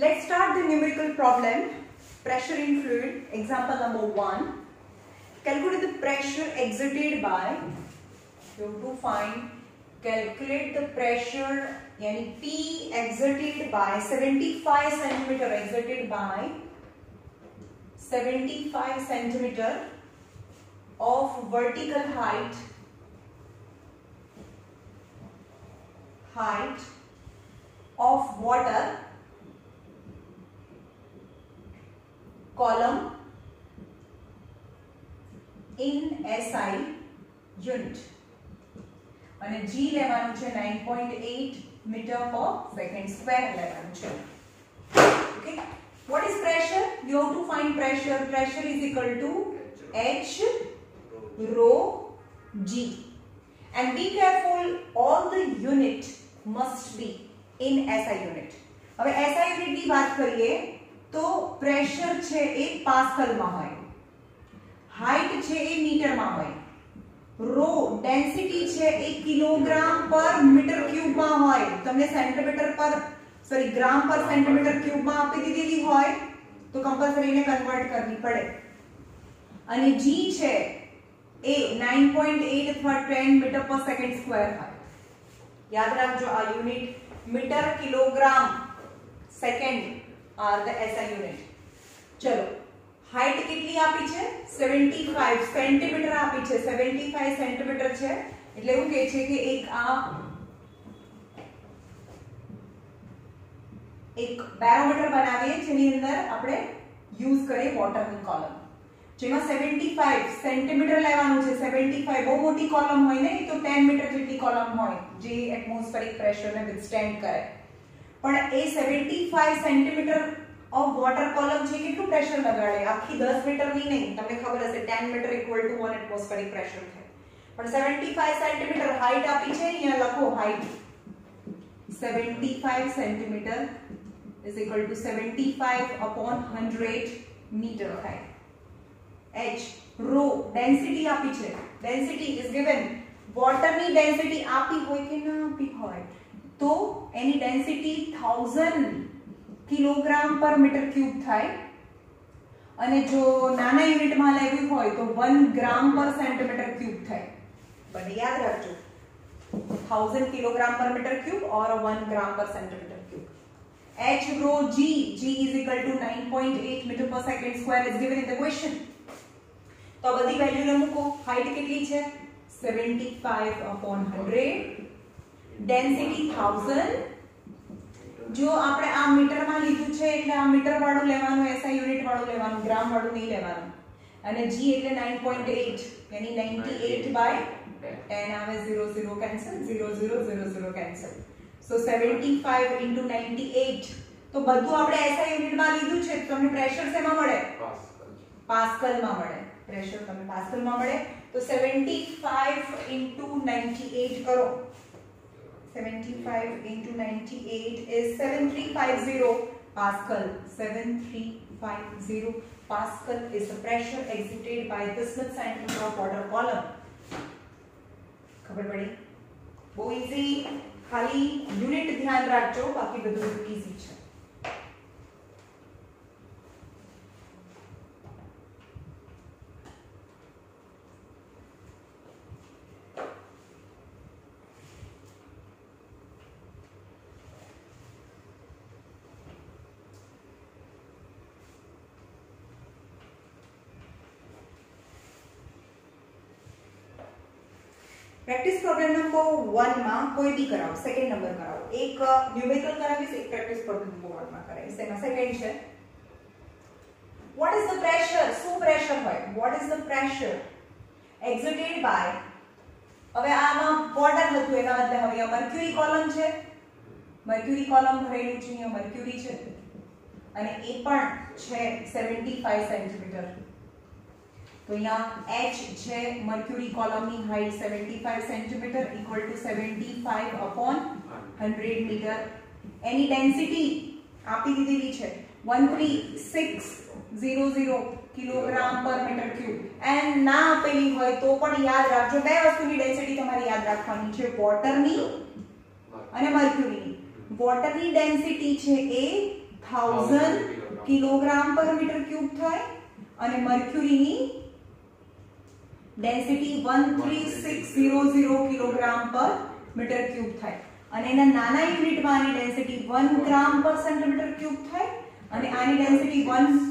Let's start the numerical problem. Pressure in fluid. Example number 1. Calculate the pressure exerted by. You have to find. Calculate the pressure. Yani P exerted by 75 centimeter. Exerted by 75 centimeter of vertical height. Height of water column in SI unit અને G લેવાનું છે 9.8 meter per second square લેવાનું છે. Okay, what is pressure? You have to find pressure. Pressure is equal to H rho G, and be careful, all the unit must be in SI unit. હવે SI unit ની વાત કરીએ તો pressure છે એ pascal માં હોય, height છે એ metre માં હોય, રો ડેન્સિટી છે એ કિલોગ્રામ પર મીટર ક્યુબ માં હોય. તમને સેન્ટીમીટર પર ગ્રામ પર સેન્ટીમીટર ક્યુબ માં આપી દીધેલી હોય તો કમ્પલસરી એને કન્વર્ટ કરવી પડે. અને G છે એ 9.8 અથવા 10 મીટર પર સેકન્ડ સ્ક્વેર હોય. યાદ રાખજો, આ unit meter, kilogram, second are the SI unit. ચલો, હાઈટ કેટલી આપી છે? 75 સેન્ટીમીટર આપી છે. 75 સેન્ટીમીટર છે એટલે એવું કહે છે કે એક બેરોમીટર બનાવીએ જેની અંદર આપણે યુઝ કરીએ વોટરની કોલમ, જેમાં 75 સેન્ટીમીટર લેવાનું છે. 75 બહુ મોટી કોલમ હોય ને, તો 10 મીટર જેટલી કોલમ હોય જે એટમોસ્ફેરિક પ્રેશરને વિથસ્ટેન્ડ કરે. પણ એ 75 સેન્ટીમીટર ઓફ વોટર કોલમ છે કેટલું પ્રેશર લગાડે? આખી 10 મીટરની નહીં, તમને ખબર હશે 10 meter equal to 1 atmospheric pressure થાય. પણ 75 સેન્ટીમીટર હાઈટ આપી છે, અહીંયા લખો height 75 centimeter is equal to 75 upon 100 meter થાય. H rho ડેન્સિટી આપી છે, ડેન્સિટી is given. વોટરની ડેન્સિટી આપી હોય કે ના આપી હોય તો એની density 1000 kilogram per meter cube થાય, અને જો નાના યુનિટમાં લેવી હોય તો 1 ગ્રામ પર સેન્ટીમીટર ક્યુબ થાય. બને યાદ રાખજો, 1000 kilogram per meter cube or 1 gram per centimeter cube. H rho G, G is equal to 9.8 meter per second square is given in the question. તો આ બધી વેલ્યુ ને મૂકો. હાઈટ કેટલી છે? 75 upon 100, ડેન્સિટી 1000. જો આપણે આ મીટરમાં લીધું છે એટલે આ મીટર વાળું લેવાનું, SI યુનિટ વાળું લેવાનું, ગ્રામ વાળું નહીં લેવાનું. અને G એટલે 9.8 यानी 98/10 આવે. 0 0 કેન્સલ, 0 0 0 0 કેન્સલ. So 75 into 98. તો બધું આપણે SI યુનિટમાં લીધું છે તો તમને પ્રેશર શેમાં મળે? પાસ્કલમાં મળે. પ્રેશર તમને પાસ્કલમાં મળે. તો 75 into 98 કરો. 75 into 98 is 7350 Pascal. 7350 Pascal is the pressure exerted by this much centimeter of water column. ખબર પડી? બહુ ઈઝી. ખાલી યુનિટ ધ્યાન રાખજો, બાકી બધું ઈઝી છે. પ્રેક્ટિસ પ્રોબ્લેમ નંબર 1 માં કોઈ બી કરાવો, સેકન્ડ નંબર કરાવો. એક ન્યુમેરિકલ કરાવીશ, એક પ્રેક્ટિસ પ્રોબ્લેમ નંબર 1 માં કરાવીશ. એમાં સેકન્ડ છે what is the pressure? શું પ્રેશર હોય? what is the pressure exerted by. હવે આમાં વોટર હતું એના બદલે હવે આ મર્ક્યુરી કોલમ છે, મર્ક્યુરી કોલમ ભરેલું છે, અહીંયા મર્ક્યુરી છે અને એ પણ છે 75 સેન્ટીમીટર. તો અહીંયા H છે મર્ક્યુરી કોલમની height 75 centimeter equal to 75 upon 100 meter. એની ડેન્સિટી આપી દીધેલી છે 13600 kilogram per meter cube. And ના આપેલી હોય તો પણ યાદ રાખજો, બે વસ્તુની ડેન્સિટી તમારે યાદ રાખવાની છે, વોટરની અને મર્ક્યુરીની. વોટરની ડેન્સિટી છે એ 1000 કિલોગ્રામ પર મીટર ક્યુબ થાય અને મર્ક્યુરીની density 13600 kilogram per meter cube થાય અને એના નાના યુનિટમાં આની density 1 gram per centimeter cube થાય અને આની ડેન્સિટી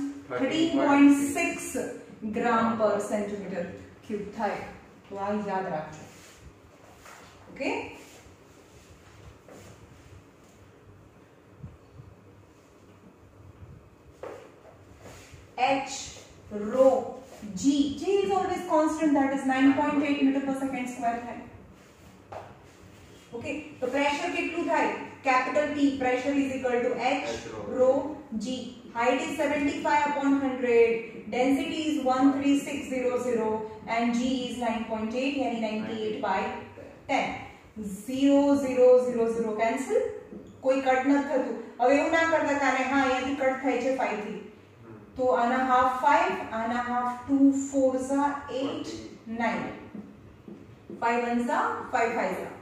113.6 ગ્રામ પર સેન્ટીમીટર ક્યુબ થાય. તો આ યાદ રાખજો. Okay, H rho G is always constant, that is 9.8 meter per second square થાય. Okay, તો પ્રેશર કેટલું થાય? Capital P, pressure is equal to H rho G. Height is 75 upon 100, density is 13600 and G is 9.8 यानी 98 by 10. 0 0 0 0 cancel, કોઈ cut ન થતું. હવે એવું ના કરતા કાને હા અહીંયાથી કટ થાય છે 5 થી, તો આના હાફ 5, આના હાફ 2 4 सा 8 9, 5 1 सा 5 5 सा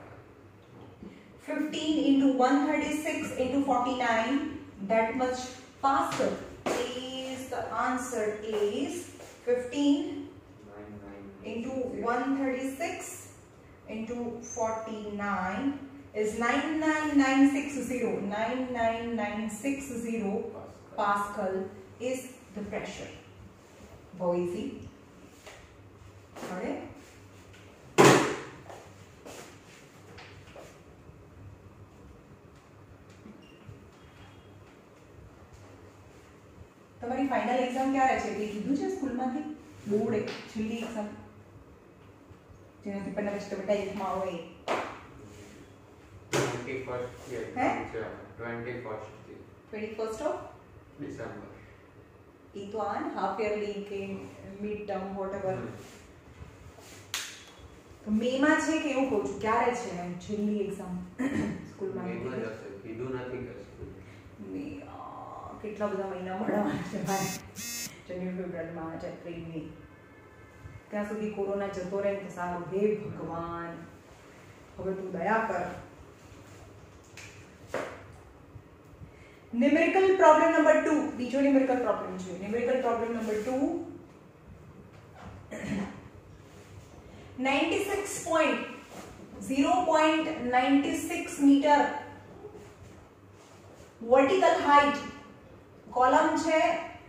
15 into 136 into 49, that much Pascal is the answer is 15 into 136 into 49 is 99960. 99960 Pascal is the pressure. Very easy. Got it? તમારી ફાઇનલ એક્ઝામ ક્યારે છે? એ કીધું છે સ્કૂલમાંથી? બોર્ડ છેલ્લી એક્ઝામ જેનાથી પહેલા પછી તમે 10th માં હોય 21st of December. એ તો આ હાફ યરલી કે મિડ ટર્મ વોટએવર. તો મે માં છે કે એવું કહું છું, ક્યારે છે એમ છેલ્લી એક્ઝામ સ્કૂલમાં? કીધું નથી કે મે કેટલા બધા મહિના મળવાના છે ભાઈ. January, February, March, April, May. ત્યાં સુધી કોરોના જતો રહે તો સારું. હે ભગવાન, હવે તું દયા કર. ન્યુમેરિકલ પ્રોબ્લેમ નંબર 2, બીજો ન્યુમેરિકલ પ્રોબ્લેમ છે. Numerical problem number 2, 0.96 meter vertical height. Column છે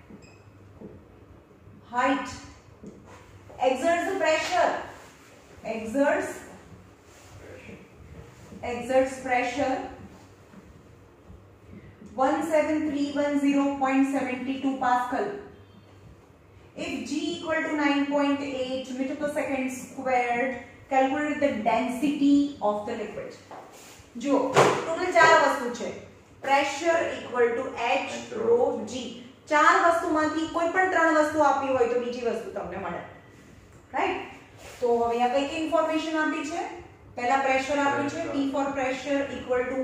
height. exerts the pressure, exerts pressure 17310.72 Pascal. If G equal to 9.8 meter per second squared, calculate the density of the liquid. જો total ચાર વસ્તુ છે. Pressure equal to H rho G. ચાર વસ્તુમાંથી કોઈ પણ ત્રણ વસ્તુ આપી હોય તો બીજી વસ્તુ તમને મળે, રાઈટ? તો હવે આ કઈ કઈ ઇન્ફોર્મેશન આપી છે? પહેલા પ્રેશર આપ્યું છે, P for pressure equal to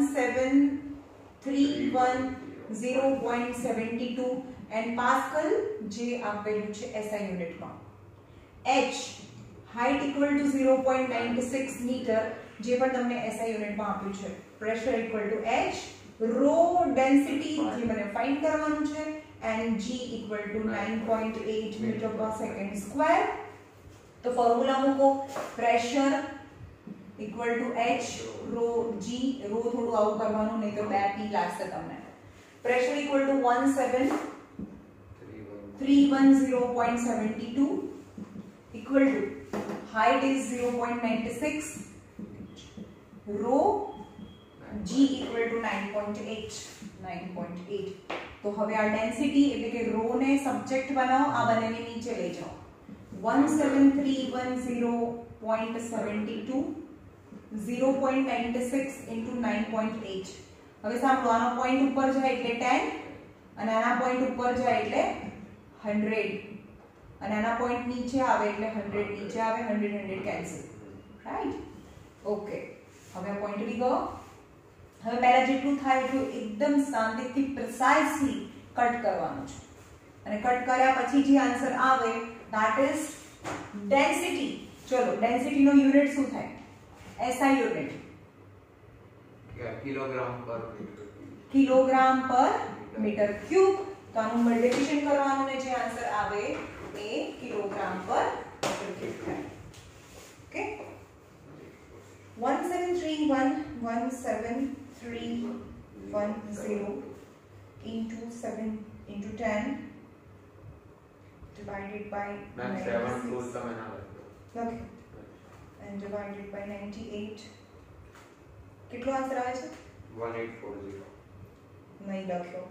17310.72 and pascal જે આપેલું છે SI યુનિટમાં. H height equal to 0.96 meter જે પણ તમને SI યુનિટમાં આપ્યું છે. Pressure equal to H, rho density જે મને ફાઇન્ડ કરવાનું છે, and G equal to 9.8 meter per second square. તો ફોર્મ્યુલા મૂકો. Pressure equal to H rho G, rho થોડું આવું કરવાનું નહીં તો 2 P લાગશે તમને. Pressure equal to 17310.72 equal to height is 0.96, rho G equal to 9.8. તો હવે આ ડેન્સિટી એટલે કે રો ને સબ્જેક્ટ બનાવો, આ બંનેને નીચે લઈ જાઓ. 17310.72 0.96 into 9.8. હવે સાંભળો, આનો પોઈન્ટ ઉપર જાય એટલે 10 અને આના પોઈન્ટ ઉપર જાય એટલે 100 અને આના પોઈન્ટ નીચે આવે એટલે 100 નીચે આવે, 100 કેન્સલ, રાઈટ? ઓકે, હવે આ પોઈન્ટ બી ગયો. હવે પહેલા જેટલું થાય એટલું એકદમ શાંતિથી પ્રિસાઇઝલી કટ કરવાનું છે અને કટ કર્યા પછી જે આન્સર આવે that is density. ચલો, ડેન્સિટી નો યુનિટ શું થાય? SI unit kilogram per meter. Kilogram per meter cube. તો આનું મલ્ટિપ્લિકેશન કરવાનું ને જે આન્સર આવે એ કિલોગ્રામ પર મીટર ક્યુબ થાય. Okay 17310 into 7 into 10 divided by 96. Okay. And divided by 98. કેટલો આન્સર આવે છે? 1840. નહીં લખ્યો.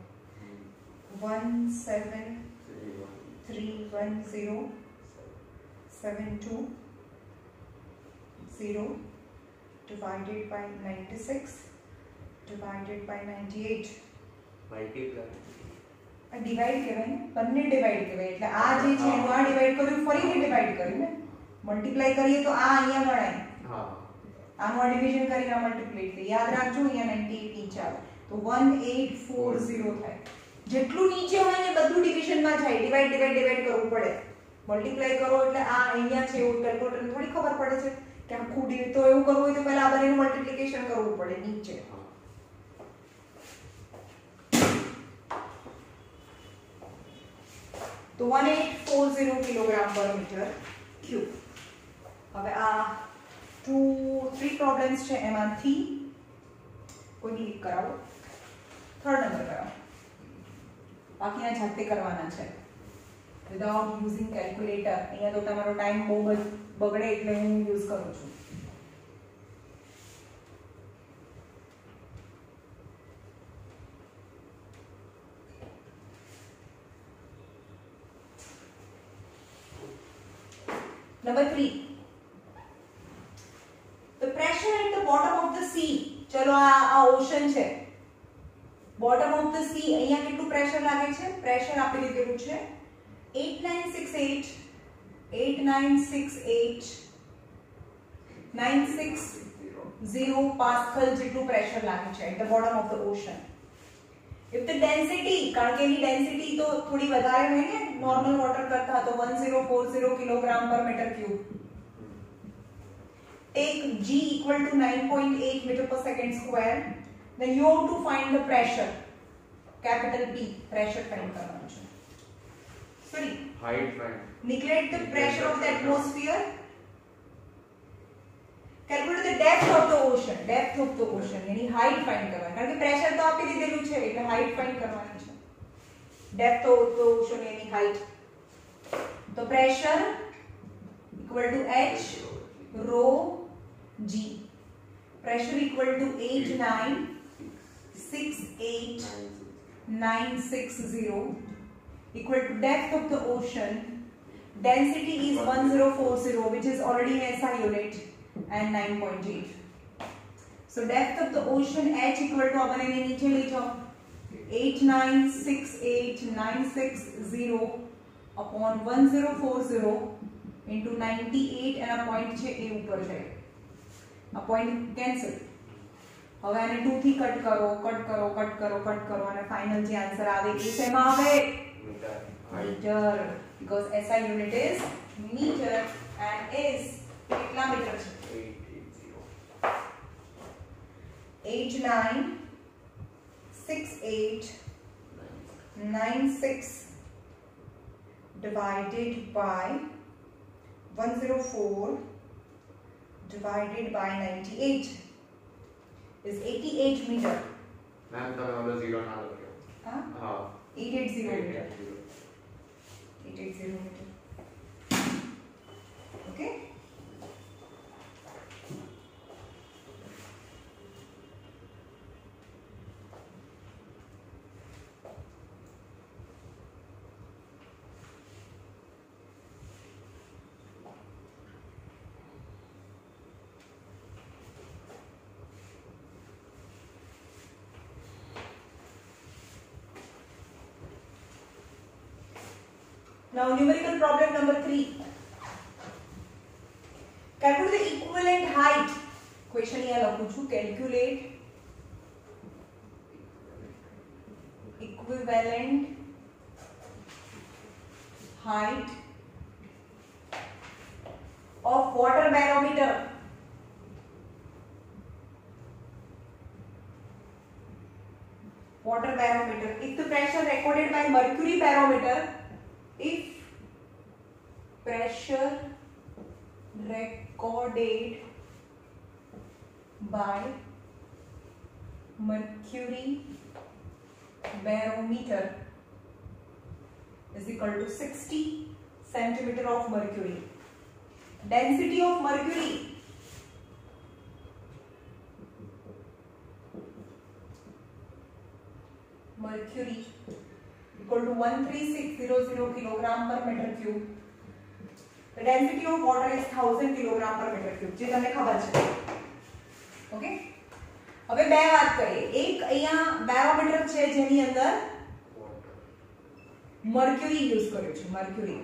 1731072 divided by 96 divided by 98. Multiply આ ડિવાઇડ કહેવાય ને, બંને ડિવાઇડ કહેવાય. એટલે આ જે છે એનું આ ડિવાઇડ કર્યું, ફરીથી ડિવાઇડ કર્યું ને. મલ્ટીપ્લાય કરીએ તો આ અહીંયા ગણાય. હા, આનું આ ડિવિઝન કરીને મલ્ટીપ્લાય થાય. યાદ રાખજો અહીંયા 98 નીચે આવે તો 1840 થાય. જેટલું નીચે હોય ને બધું ડિવિઝનમાં જાય. ડિવાઇડ કરવું પડે. મલ્ટીપ્લાય કરો એટલે આ અહીંયા છે એવું કેલ્ક્યુલેટરને થોડી ખબર પડે છે કે આખું તો એવું કરવું હોય તો પહેલા આ બંનેનું મલ્ટીપ્લિકેશન કરવું પડે નીચે. તો 1840 કિલોગ્રામ પર મીટર ક્યુબ. હવે આ 3 પ્રોબ્લેમ્સ છે, એમાંથી કોઈ ક્લિક કરાવો. 3rd નંબર કરાવો. બાકીના જાતે કરવાના છે વિધાઉટ યુઝિંગ કેલ્ક્યુલેટર. અહીંયા તો તમારો ટાઈમ બહુ બગડે એટલે હું યુઝ કરું છું. Number 3. The pressure at the bottom of the sea. ચલો આ ઓશન છે. Bottom of the sea. અહીંયા કેટલું પ્રેશર લાગે છે? પ્રેશર આપી દીધેલું છે 8960 પાસ્કલ જેટલું પ્રેશર લાગે છે at the bottom of the ocean. If the density, કારણ કે એની ડેન્સિટી તો થોડી વધારે હોય ને નોર્મલ વોટર કરતા, તો 1040 kilogram per meter cube. Take G equal to 9.8 meter per second square. Then you have to find the pressure. Capital P. Pressure find करना है. Sorry. height find. Neglect the pressure of the atmosphere. Calculate the depth of the ocean. Depth of the ocean. यानी height find करना है. कारण कि pressure तो आपके दिदेलू है, એટલે height find करवानी है. Depth of the ocean यानी height. तो pressure equal to H rho G. Pressure equal to 8968960 equal to depth of the ocean. Density is 1040, which is already in SI unit, and 9.8. So depth of the ocean H equal to अपन इन्हें नीचे ले जाओ 8968960 upon 1040 into 98 and a point છે એ ઉપર જાય. આ point cancel. હવે આને 2 થી કટ કરો અને ફાઇનલ જે આન્સર આવે એ શેમાં આવે? Meter. because SI unit is meter and is કેટલા મીટર છે? 896896 divided by 104 divided by 98 is 88 meter. Ma'am तो मैं वाला 0 ना लगे. हाँ 880 meter. 880 meter. Okay. Now numerical problem number 3. Calculate the equivalent height. Question here લખું છું. Calculate equivalent height of water barometer. Water barometer. If if the pressure recorded by mercury barometer, if pressure recorded by mercury barometer is equal to 60 centimeter of mercury. Density of mercury equal to 13600 kilogram per meter cube. The density of water is 1000 kilogram per meter cube. જે તમને ખબર છે. Okay, હવે બે વાત કરીએ. એક અહીંયા બેરોમીટર છે જેની અંદર મર્ક્યુરી યુઝ કર્યો છે, મર્ક્યુરી.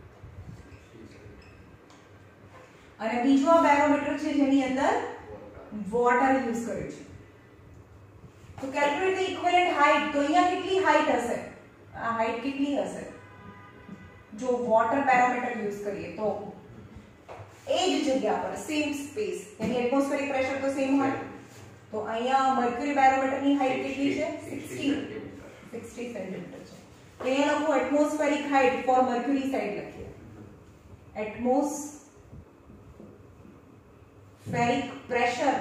અને બીજો આ બેરોમીટર છે જેની અંદર વોટર યુઝ કર્યો છે. તો કેલ્ક્યુલેટ ધ ઇક્વિવેલન્ટ હાઈટ. તો અહીંયા કેટલી હાઈટ હશે? આ હાઈટ કેટલી હશે? જો વોટર બેરોમીટર યુઝ કરીએ તો એ જ જગ્યા પર સેમ સ્પેસ, यानी એટમોસ્ફેરિક પ્રેશર તો સેમ હોય. તો અહીંયા મર્ક્યુરી બેરોમીટર ની હાઈટ કેટલી છે? 60 સેન્ટીમીટર છે. તો અહીંયા લખો atmospheric height for mercury side લખીએ. Atmospheric pressure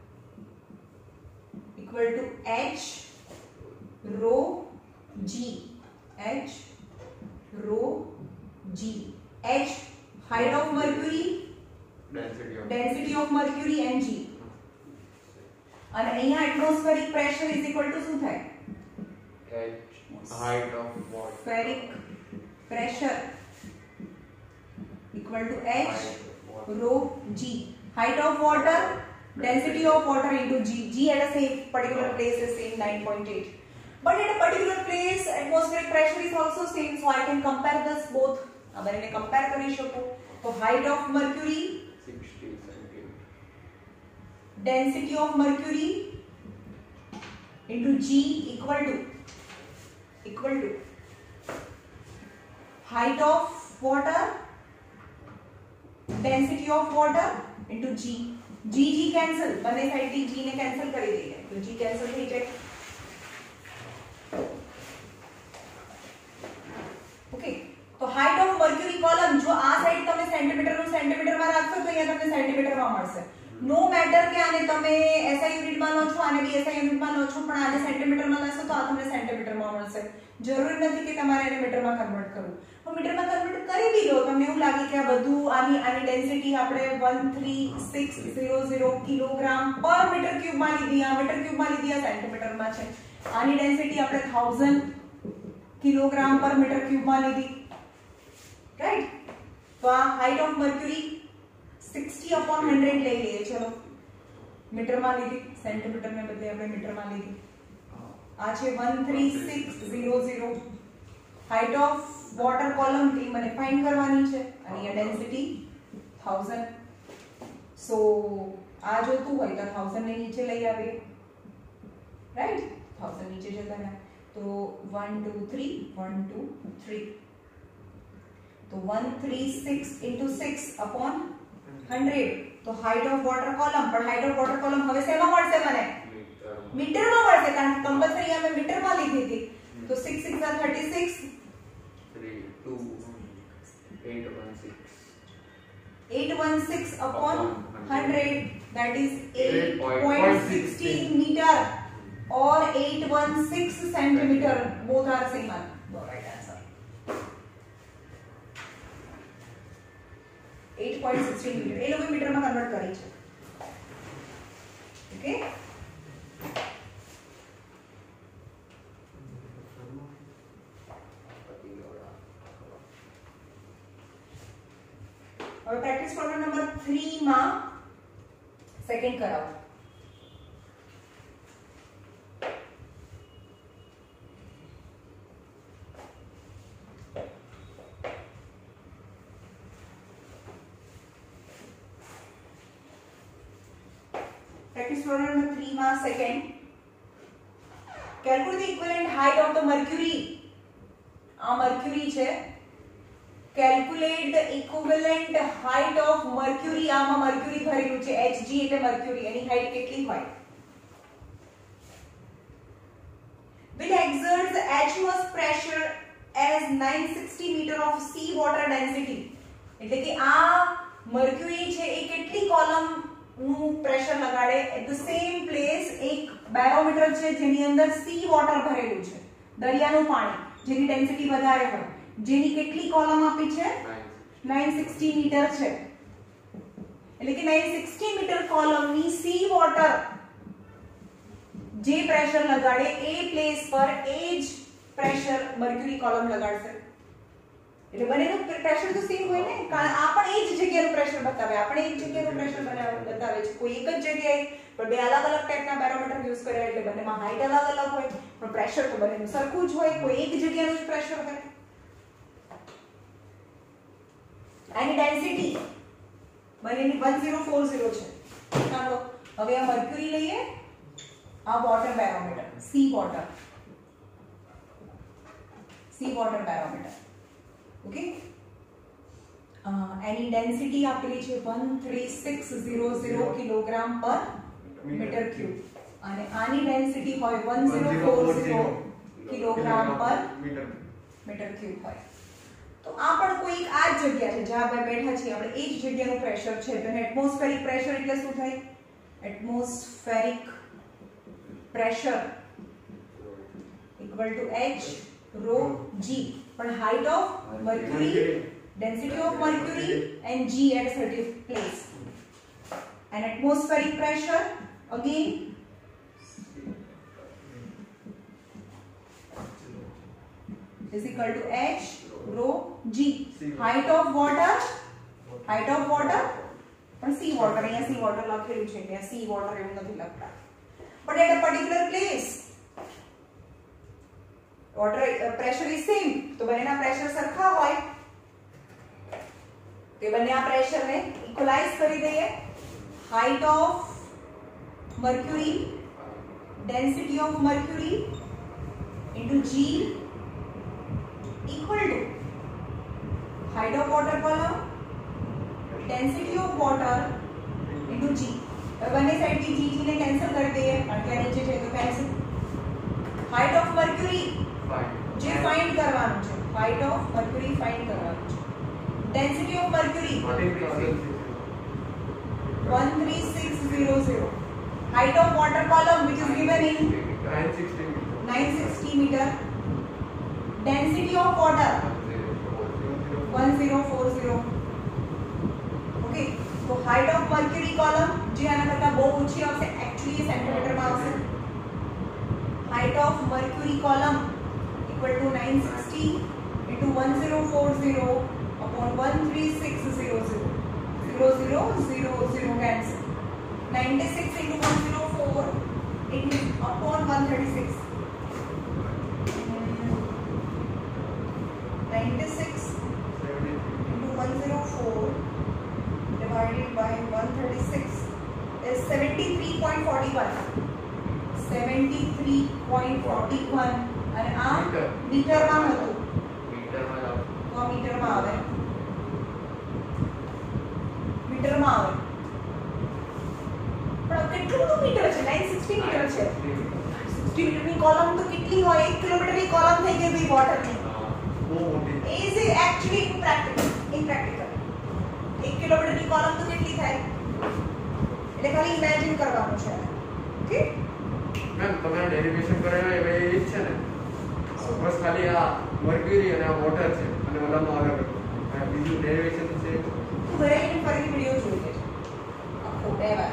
equal to H rho G. H rho G. H height of mercury, density of mercury and G. And અહીંયા atmospheric pressure is equal to શું થાય? H height of water. Atmospheric pressure equal to H rho G. Height of water, density of water into G. G at a same particular place is same 9.8. But at a particular place, atmospheric pressure is also same, so I can compare this both. अब मैंने compare करी शकूं. तो height of mercury, 60 centimeter. density of mercury into G equal to height of water, density of water into G. G cancel, બંને સાઈડથી G ને cancel કરી દઈએ તો G કેન્સલ થઈ જાય. ઓકે, તો હાઈટ ઓફ મર્ક્યુરી કોલમ જો આ સાઈડ તમે સેન્ટીમીટર નું સેન્ટીમીટર માં રાખશો તો અહીંયા તમને સેન્ટીમીટર માં મળશે. નો મેટર કે આને તમે SI યુનિટ માં લો છો, આને બી SI યુનિટ માં લો છો, પણ આને સેન્ટીમીટર માં લેશો તો આ તમને સેન્ટીમીટર માં મળશે. જરૂરી નથી કે તમારે એને મીટર માં કન્વર્ટ કરવું. તો મીટર માં કન્વર્ટ કરી બી દો, તમને એવું લાગે કે આ બધું આની ડેન્સિટી આપણે 13600 કિલોગ્રામ પર મીટર ક્યુબ માં લીધી, આ મીટર ક્યુબ માં લીધી, આ સેન્ટીમીટર માં છે. આની ડેન્સિટી આપણે 1000 કિલોગ્રામ પર મીટર ક્યુબ માં લીધી, રાઈટ? તો આ હાઈટ ઓફ મર્ક્યુરી 60/100 લઈ લઈએ. ચલો, મીટર માં લીધી, સેન્ટીમીટર ને બદલે આપણે મીટર માં લીધી. આ છે 13600. હાઈટ ઓફ વોટર કોલમ એ મને ફાઇન્ડ કરવાની છે અને આ ડેન્સિટી 1000. સો આ જોતું હોય તો 1000 ને નીચે લઈ આવીએ, રાઈટ? 1000 નીચે જતા રહ્યા તો 1 2 3 1 2 3. તો 136 into 6/100. તો હાઈટ ઓફ વોટર કોલમ, પણ હાઈટ ઓફ વોટર કોલમ હવે શેમાં મળશે મને? મીટર માં મળશે, કારણ કે કંપલસરી અમે મીટર માં લીધી હતી. તો 6 6 36, 3 2 816. 816/100, that is 8.16 meter or 816 centimeter. Both are same. The right answer. 8.16 meter. એ લોકો મીટર માં કન્વર્ટ કરી છે. ઓકે, હવે પ્રેક્ટિસ પ્રોબ્લેમ નંબર 3 માં સેકન્ડ કરાવો. Practice problem number 3 માં second. Calculate the equivalent height of the mercury. આ mercury છે. Calculate the equivalent height of mercury. આમાં mercury ભરેલું છે, Hg એટલે mercury. એની height કેટલી હોય? Will exert H meter of sea water density, એટલે કે આ મર્ક્યુરી છે એ કેટલી કોલમ નું પ્રેશર લગાડે એટ ધ સેમ પ્લેસ. એક બેરોમીટર છે જેની અંદર સી વોટર ભરેલું છે, દરિયાનું પાણી, જેની ડેન્સિટી વધારે હોય, જેની કેટલી કોલમ આપી છે 960 મીટર છે. એટલે કે 960 મીટર કોલમની સી વોટર જે પ્રેશર લગાડે એ પ્લેસ પર એ જ પ્રેશર મર્ક્યુરી કોલમ લગાડશે. એટલે બંનેનું પ્રેશર તો સેમ હોય ને, કારણ આ પણ એ જ જગ્યાનું પ્રેશર બતાવે, આપણે એક જગ્યાનું પ્રેશર બતાવે છે. કોઈ એક જ જગ્યાએ પણ બે અલગ અલગ ટાઈપના બેરોમીટર યુઝ કર્યા એટલે બંનેમાં હાઈટ અલગ અલગ હોય પણ પ્રેશર તો બંનેનું સરખું જ હોય, કોઈ એક જગ્યાનું જ પ્રેશર હોય. એની ડેન્સિટી બંનેની 1040 છે. ચાલો હવે આ મર્ક્યુરી લઈએ, આ water barometer, sea water barometer. Okay, એની ડેન્સિટી આપેલી છે 13600 કિલોગ્રામ પર મીટર ક્યુબ અને આની ડેન્સિટી હોય 1040 કિલોગ્રામ પર મીટર ક્યુબ હોય. તો આ પણ કોઈ આ જ જગ્યા છે જ્યાં આપણે બેઠા છીએ, આપણે એ જ જગ્યાનું પ્રેશર છે. તો એટમોસ્ફેરિક પ્રેશર એટલે શું થાય? Atmospheric pressure equal to H rho G. પણ height of mercury, density of mercury and G at a certain place. And atmospheric pressure again is equal to H rho G. Height of water પણ sea water, અહીંયા sea water લખેલું છે, ત્યાં sea water એવું નથી લખતા. But at a particular place water pressure is same. તો બંનેના પ્રેશર સરખા હોય તો બંને આ પ્રેશરને ઇક્વલાઇઝ કરી દઈએ. Height of mercury, density of mercury into G equal to height of water column, density of water into G. હવે બંને સાઈડથી G ને કેન્સલ કરી દઈએ કારણ કે નીચે છે તો કેન્સલ. હાઈટ ઓફ મર્ક્યુરી જે ફાઇન્ડ કરવાનું છે, હાઈટ ઓફ મર્ક્યુરી ફાઇન્ડ કરવાનું છે. Density of mercury 13600. Height of water column which is given in 960 meter. Density of water 1040. Okay, so height of mercury column જે આના કરતા બહુ ઊંચી આવશે, actually સેન્ટીમીટર માં આવશે. Height of mercury column equal to 960 into 1040 upon 13600. 0000 cancel. 96 into 104 into upon 136. 96 into 104 divided by 136 is 73.41. 73.41 અને આ મીટરમાં હતું, તો આ મીટરમાં આવે, પણ કેટલું બધું મીટર છે? 960 મીટર છે. 60 મીટરની કોલમ તો કેટલી હોય? 1 કિલોમીટરની કોલમ થઈ ગઈ ભાઈ વોટરની. is actually impractical. 1 કિલોમીટરની કોલમ તો કેટલી થાય? એટલે ખાલી ઇમેજિન કરવાનું છે. ઓકે મેમ, તમે ડેરિવેશન કરેલા એ જ છે ને? બસ ખાલી આ મર્ક્યુરી અને આ વોટર છે અને ઓલામાં અલગ બીજું ડેરિવેશન છે. ઘરે ફરી વિડિયો જોઈ લેજો આખો 2 વાર.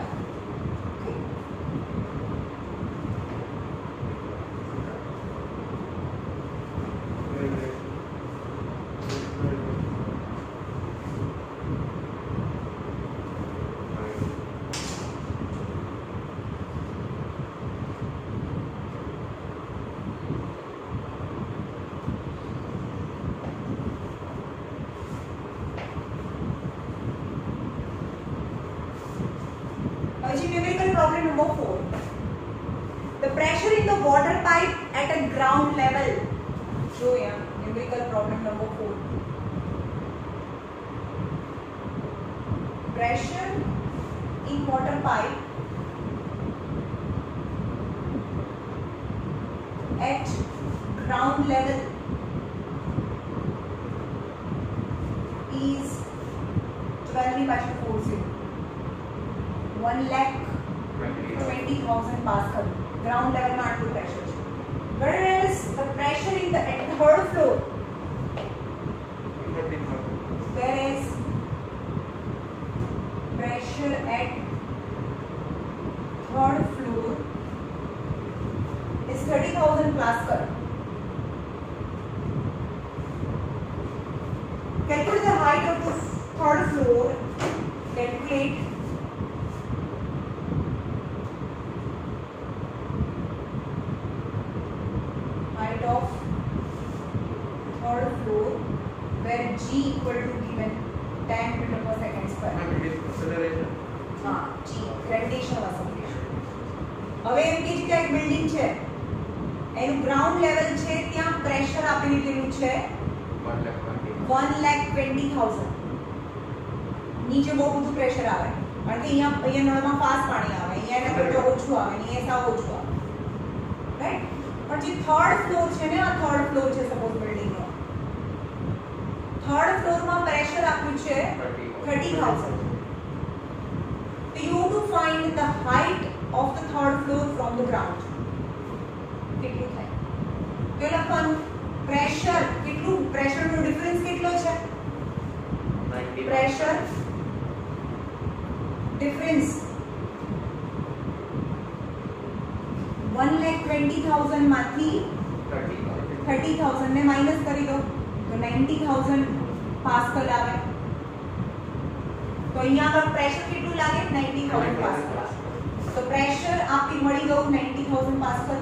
Numerical problem number 4. The pressure in the water pipe at a ground level. So yeah, numerical problem number 4. Pressure in water pipe at ground level ની પાછળ 40 1,20,000 પાસ્કલ ગ્રાઉન્ડ લેવલમાં આટલું પ્રેશર છે. Where is the pressure in the at third floor? There is pressure at third floor is 30,000 Pascal. Calculate the height of the third floor. Calculate height of third floor where G equal to given 10 meter per second square. हाँ, G gravitational acceleration. હવે એમ કે છે એક building છે એનું ground level છે ત્યાં pressure આપી દીધેલું છે 1,20,000. નીચે બહુ બધું પ્રેશર આવે કારણ કે અહીંયા નળમાં ફાસ્ટ પાણી આવે, અહીંયા એના કરતા ઓછું આવે, અહીંયા સાવ ઓછું આવે, રાઈટ? પણ જે થર્ડ ફ્લોર છે ને, આ થર્ડ ફ્લોર છે સપોઝ બિલ્ડિંગનો, થર્ડ ફ્લોરમાં પ્રેશર આપ્યું છે 30,000. So you have to find the height of the third floor from the ground. કેટલું થાય? તો લખવાનું પ્રેશર કેટલું, પ્રેશરનો ડિફરન્સ કેટલો છે? પ્રેશર ડિફરન્સ 1,20,000 માંથી 30,000 ને માઈનસ કરી દો તો 90,000 પાસ્કલ આવે. તો અહીંયા આગળ પ્રેશર કેટલું લાગે? 90,000 પાસ્કલ. તો પ્રેશર આપી મળી ગયું 90,000 પાસ્કલ.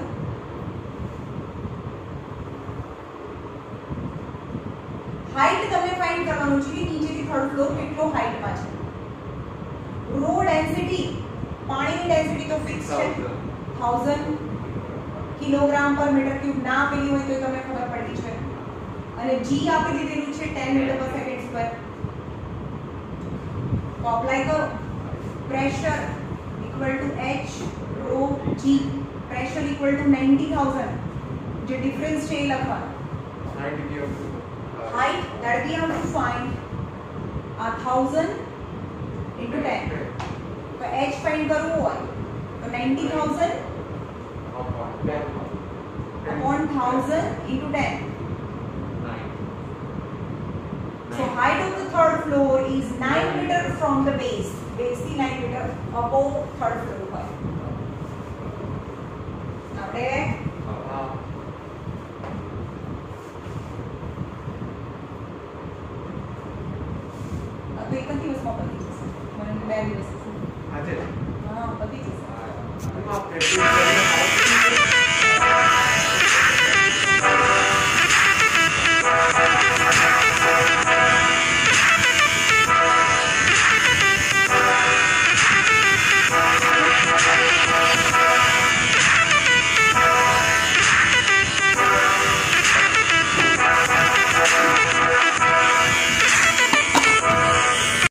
હાઈટ તમને ફાઇન્ડ કરવાનું છે કે નીચેથી થર્ડ ફ્લોર કેટલો હાઈટમાં છે. રો ડેન્સિટી, પાણીની ડેન્સિટી તો ફિક્સ છે 1000 કિલોગ્રામ પર મીટર ક્યુબ. ના આપેલી હોય તો તમને ખબર પડી છે. અને G આપી દીધેલું છે 10 મીટર પર સેકન્ડ સ્ક્વેર. તો અપ્લાય કરો. Pressure equal to H rho G. Pressure equal to 90,000. જે ડિફરન્સ છે એ લખવાનું. Height that we have to find 1000 into 10. तो H find करવું હોય તો 90,000 upon 1000 into 10. So height of the third floor is 9 meter from the base. Base થી 9 meter above third floor હોય. આપણે તો એક જ દિવસમાં પતી જશે. મને 2 દિવસ. આજે હા, પતી જશે. એમાં પ્રેક્ટિસ